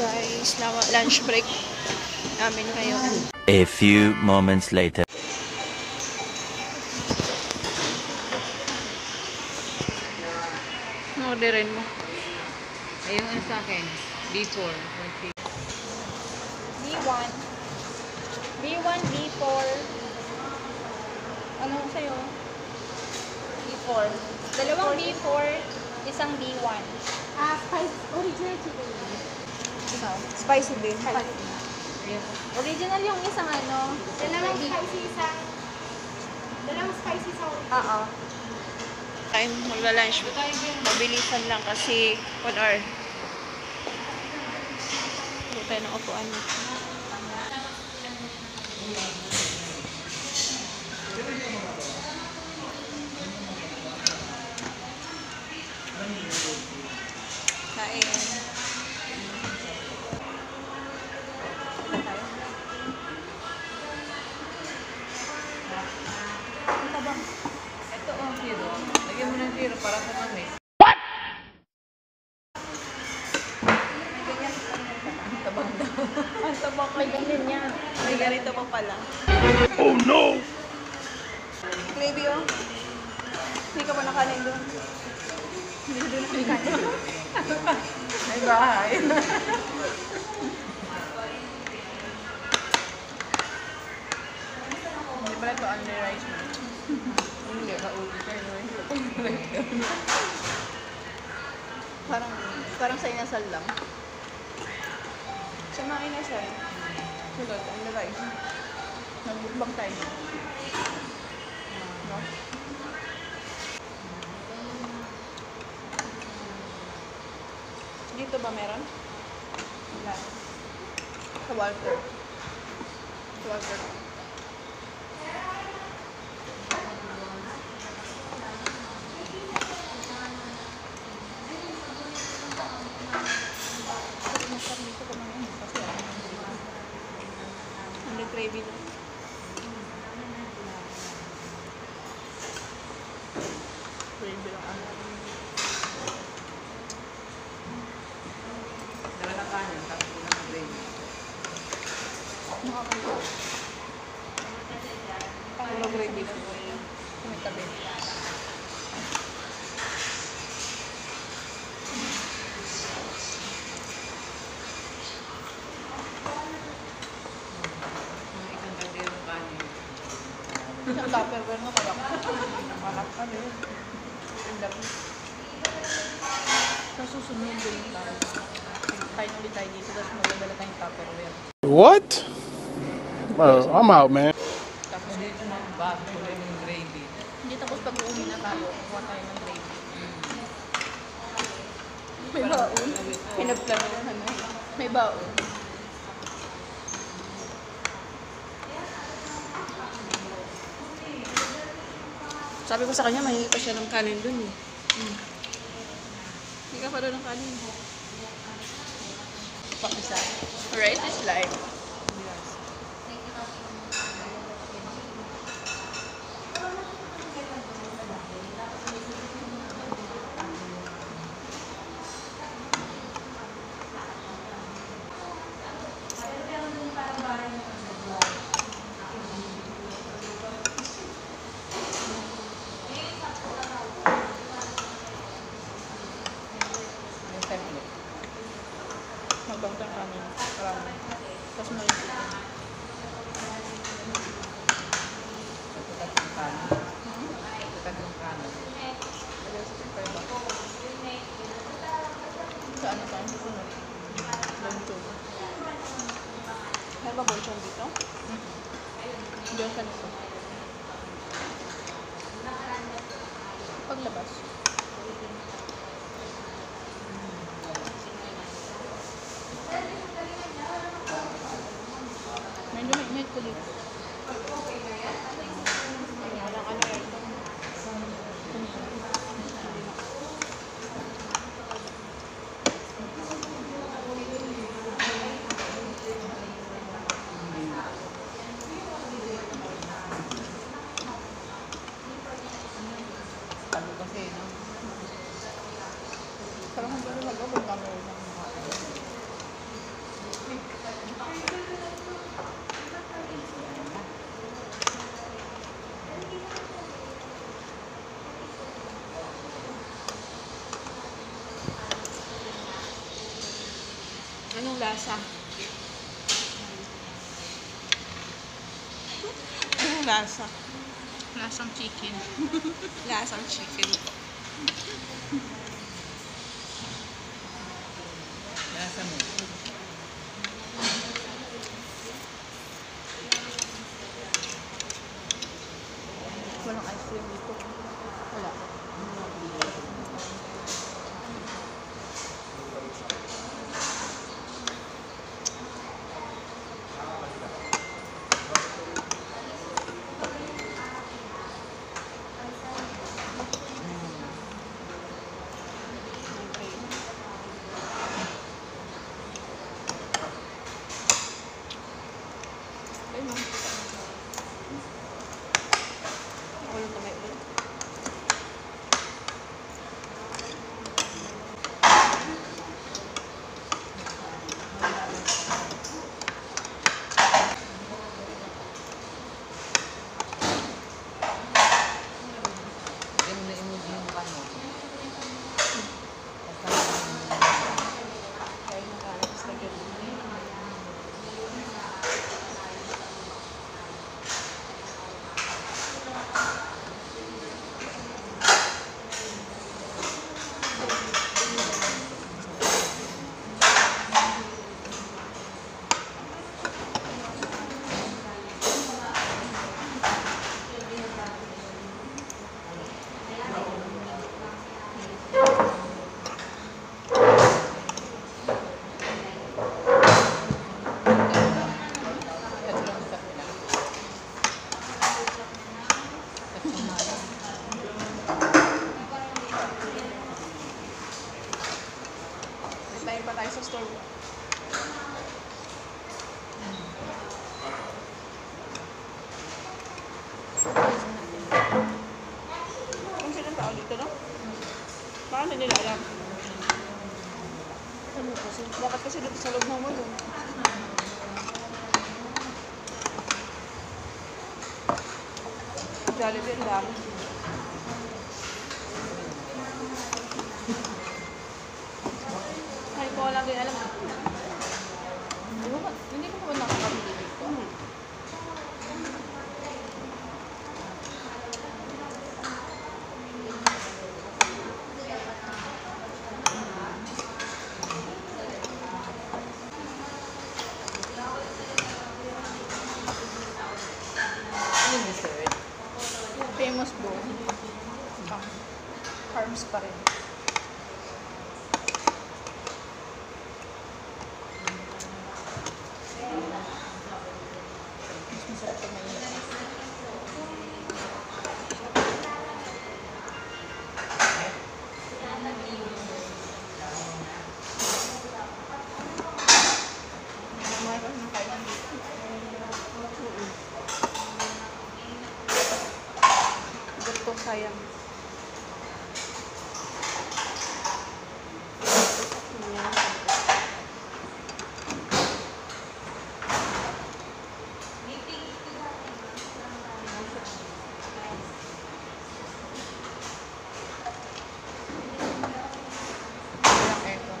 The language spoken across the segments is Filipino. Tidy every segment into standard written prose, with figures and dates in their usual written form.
guys, na lunch break namin ngayon. A few moments later. Orderin mo. Ayun ano sa akin, B4. B1. B1, B4. Ano sa'yo? B4. Dalawang B4, isang B1. Spice original chicken. Ikaw? Spicy beef. Original yung isang ano. Dalawang spicy sa Oo. Time magla-lunch. Mabilisan lang kasi 1 hour. Huwag tayo ng upuan. Kain. Ito oh, tiro. Lagyan mo ng tiro para sa mami. Ang tabak may ganyan yan. May ganito pa pala. Oh no! Gravy oh. Hindi ka ba nakanin doon? Hindi ka doon nakanin. May bahay. Hindi pala ito only rice na. Hindi, kaulit kayo. Parang sa inasal lang. Sa mga inasal. Sulod, only rice. Nagbukbang tayo. No? Dito ba meron? Wala. Sa Walter. Sa Walter. Ang gravy na. Gravy lang ano. Dala ng kanin, tapos ko ng gravy. Nakakaliwa. Puro gravy lang. May tabi. Mga isang kalderong kanin. Isang tupperware nga pala. Malap ka rin. Ang dami. Sa susunod din tayo. Kain ulit tayo dito, tapos magdadala tayong tupperware. What? I'm out, man. Tapos dito ng baso ulit yung gravy. Hindi tapos pag uuwi na tayo, kuha tayo ng gravy. May baon. Pinagplano na ano. May baon. Sabi ko sa kanya, mahingi pa siya ng kanin dun eh. Hindi ka pa doon ng kanin. Pakisa. Right is life. Yung template. Magbang tayong kanin. Karami. Tapos may chicken. Ito tatlong kanin. Ito tatlong kanin. Lagyan sa paper ba? Sa ano tayo? Susunod. Luncheon. Meron ba bonchon dito? Diyan ka nito. Paglabas. Medyo may init ko dito. Walang ano yan. Ano kasi, no? Parang kung gano'n mag-abot kami ng mga Anong lasa? Anong lasa? Lasang chicken. Lasang chicken po. Lasa mo. Walang ice cream dito. Wala. Ayun na. Ulo na may ulo. Lagyan mo na emoji yung mukha mo. Kaya na kaya. Tapos lagyan mo. Ito lang sa pila. May time pa tayo sa store. Kung silang tao dito, no? Paano nila alam? Ano kasi? Bakit kasi dito sa loob ng mall, no? Jollibee, ang dami. Ay, ko lang din alam. Hindi ko pa nakakabili dito. Ano yung dessert? Famous bro. Carbs pa rin. Mas masarap pag mainit. Mayroon na kayo dito. Gusto sayang. Walang aircon.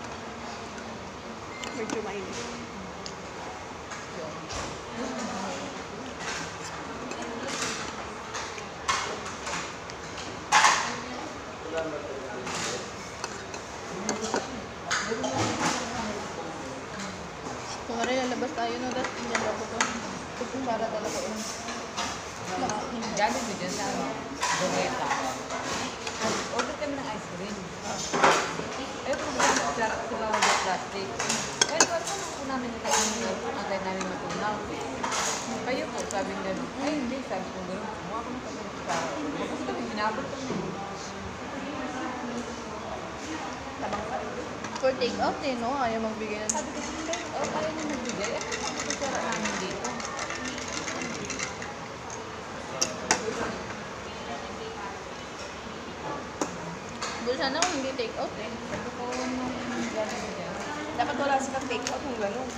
Medyo mainit. Kung nga rin lalabas tayo, no, dahil hindi ako to. Kung para talaga yun. Galing ko dyan sa Doneta. Order kami ng ice cream. Ayaw ko ba sa bawal ng plastic. Ayaw ko po namin ito antay namin matunaw. Kayo po, sabi nga, ay hindi, sabi ko gano'n. Mukha ko na kami sa kasi kami, binabot kami. For take out eh, no? Ayaw magbigay ng... Sabi ko, ayaw nyo nagbigay. Ayaw ko nagbigay namin dito. Doon sana kung hindi take out eh. Sabi ko, nung galing ko dyan. Dapat wala silang take out ng gano'n.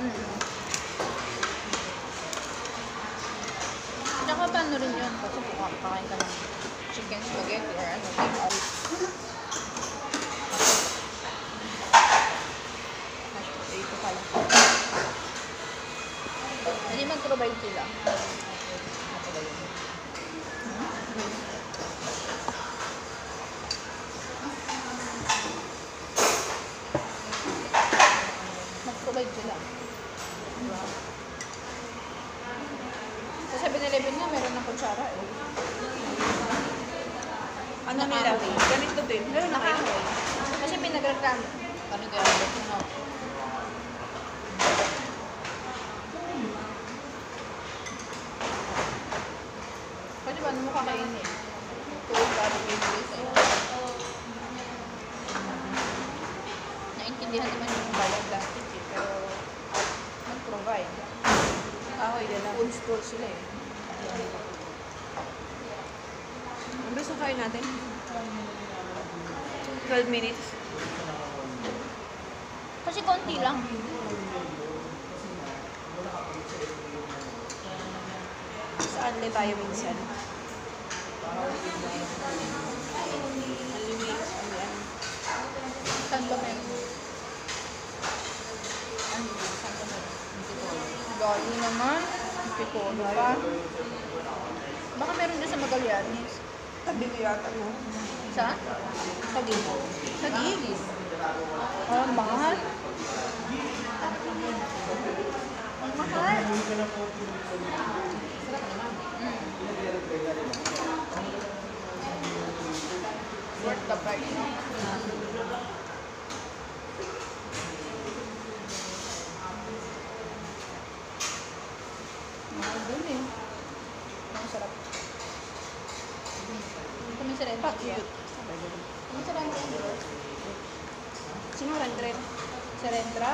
Tsaka paano rin yun? Kasi kakain ka ng chicken spaghetti or ano, take out. nag-provide sila. Nag-provide sila. Sa 7-Eleven nga, meron ng kutsara eh. Ano nila? Ganito din. Meron na kayo. Kasi may nagreklamo. Ano kaya? Ano? Pwede ba, ano mo kakainin? Tuwing barbecue sa'yo. Naintindihan naman yung bayad plastic eh, pero nag-provide. Ahoy, yan lang. Food store sila eh. Ang gusto kayo natin? 12 minutes. Kasi konti lang. Saan ulit tayo minsan? Saan ba meron? Gali naman. Pipolo pa. Baka meron dyan sa Magallanes. Tabi ko yata mo. Saan? Tabi mo. Tabi? Ang mahal. Ang mahal. Worth the price. Mahal dun eh. Ang sarap. Kami sa renta. Cute. Ang sa renta. Sino renta? Sa renta?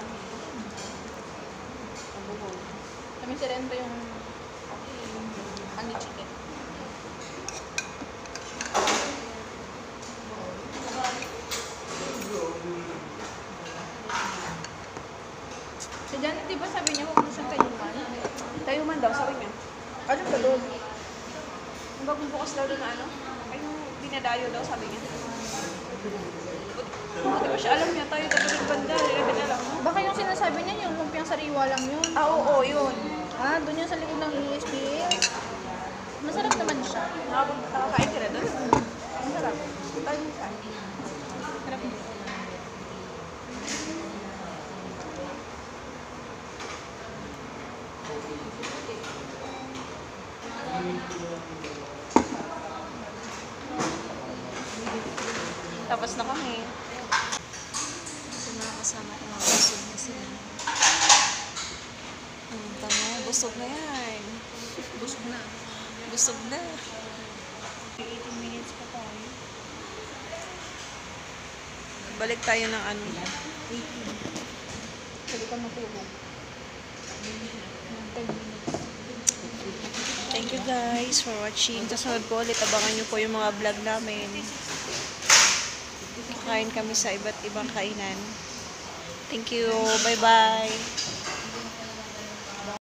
Kami sa renta yung honey chicken. Si Janet, di ba sabi niya huwag mo siyang tayuman? Tayuman daw, sabi niya. Ano ba doon? Yung bagong bukas daw doon na ano? Ay, yung dinadayo daw, sabi niya. Di ba siya alam niya, tayo tatulog banda, hindi natin alam. Baka yung sinasabi niya, yung lumpiang sariwa lang yun. Ah, oo, yun. Ah, doon yung sa likod ng ESPS. Masarap naman siya. Nakakain ka na doon? Masarap. Tayo mo saan? Sarap mo. Tapos na kami. Ito mga kasama ko, mga busog na sila. Ang tama, busog na yan. Busog na. Busog na. 18 minutes pa tayo. Balik tayo ng ano. Pwede ka matulog. 10 minutes. Thank you guys for watching. Kasunod ko ulit, abangan nyo po yung mga vlog namin. Kakain kami sa iba't ibang kainan. Thank you. Bye-bye.